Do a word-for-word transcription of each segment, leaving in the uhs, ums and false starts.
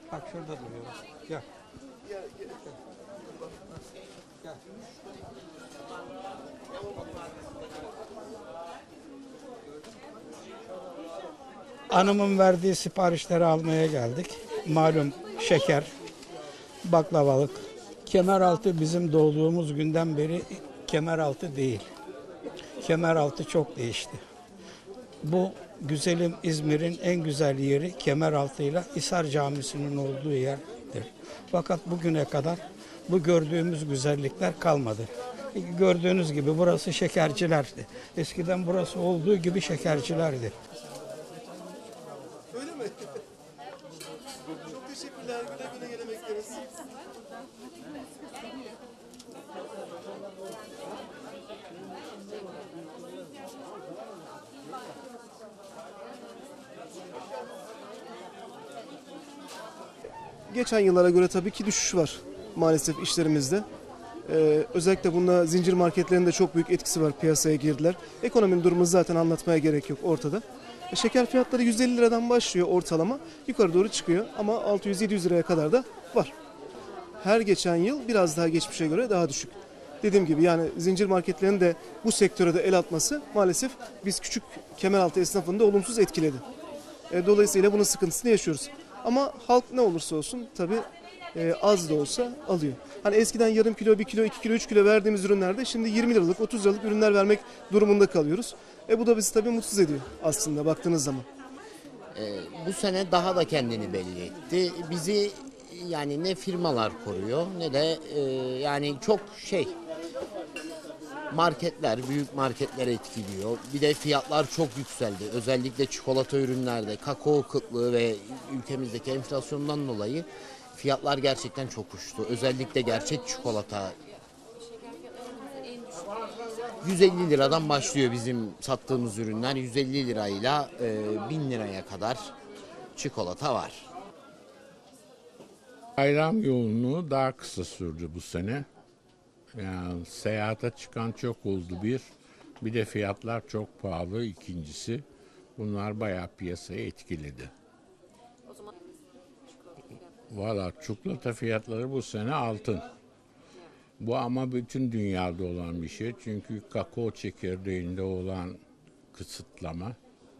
Bak şurada duruyor. Gel. Gel. Gel. Hanımın verdiği siparişleri almaya geldik. Malum şeker, baklavalık. Kemeraltı bizim doğduğumuz günden beri Kemeraltı değil. Kemeraltı çok değişti. Bu güzelim İzmir'in en güzel yeri Kemeraltı'yla Hisar Camisi'nin olduğu yerdir. Fakat bugüne kadar bu gördüğümüz güzellikler kalmadı. Gördüğünüz gibi burası şekercilerdi. Eskiden burası olduğu gibi şekercilerdi. Öyle mi? Çok teşekkürler. Güle güle gene bekleriz. Geçen yıllara göre tabii ki düşüş var maalesef işlerimizde. Ee, özellikle bunda zincir marketlerin de çok büyük etkisi var, piyasaya girdiler. Ekonominin durumunu zaten anlatmaya gerek yok ortada. E, şeker fiyatları yüz elli liradan başlıyor ortalama, yukarı doğru çıkıyor ama altı yüz yedi yüz liraya kadar da var. Her geçen yıl biraz daha geçmişe göre daha düşük. Dediğim gibi yani zincir marketlerin de bu sektöre de el atması maalesef biz küçük Kemeraltı esnafını da olumsuz etkiledi. E, dolayısıyla bunun sıkıntısını yaşıyoruz. Ama halk ne olursa olsun tabii e, az da olsa alıyor. Hani eskiden yarım kilo, bir kilo, iki kilo, üç kilo verdiğimiz ürünlerde şimdi yirmi liralık, otuz liralık ürünler vermek durumunda kalıyoruz. E bu da bizi tabii mutsuz ediyor aslında baktığınız zaman. Ee, bu sene daha da kendini belli etti. Bizi yani ne firmalar koruyor ne de e, yani çok şey marketler, büyük marketler etkiliyor. Bir de fiyatlar çok yükseldi. Özellikle çikolata ürünlerde, kakao kıtlığı ve ülkemizdeki enflasyondan dolayı fiyatlar gerçekten çok uçtu. Özellikle gerçek çikolata yüz elli liradan başlıyor bizim sattığımız ürünler. yüz elli lirayla e, bin liraya kadar çikolata var. Bayram yoğunluğu daha kısa sürdü bu sene. Yani seyahate çıkan çok oldu bir. Bir de fiyatlar çok pahalı ikincisi. Bunlar bayağı piyasayı etkiledi. Valla çikolata fiyatları bu sene altın. Bu ama bütün dünyada olan bir şey. Çünkü kakao çekirdeğinde olan kısıtlama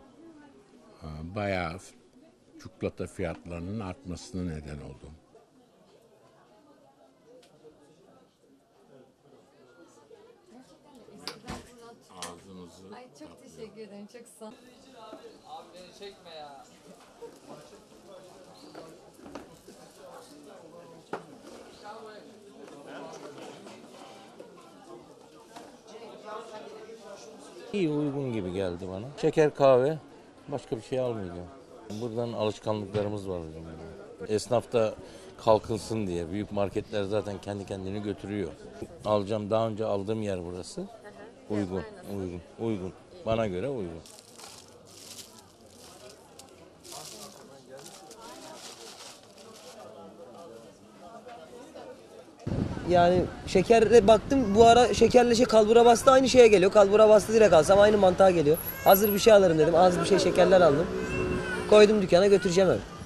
bayağı çikolata fiyatlarının artmasına neden oldu. Ağzınızı Ay çok teşekkür ederim. Çok sağ ol. Abi beni çekme ya. İyi, uygun gibi geldi bana. Şeker, kahve, başka bir şey almayacağım. Buradan alışkanlıklarımız var hocam. Esnaf da kalkınsın diye. Büyük marketler zaten kendi kendini götürüyor. Alacağım, daha önce aldığım yer burası. Uygun, uygun, uygun. Bana göre uygun. Yani şekere baktım, bu ara şekerle şey kalbura bastı aynı şeye geliyor. Kalbura bastı direkt alsam aynı mantığa geliyor. Hazır bir şey alırım dedim. Az bir şey şekerler aldım. Koydum dükkana, götüreceğim eve.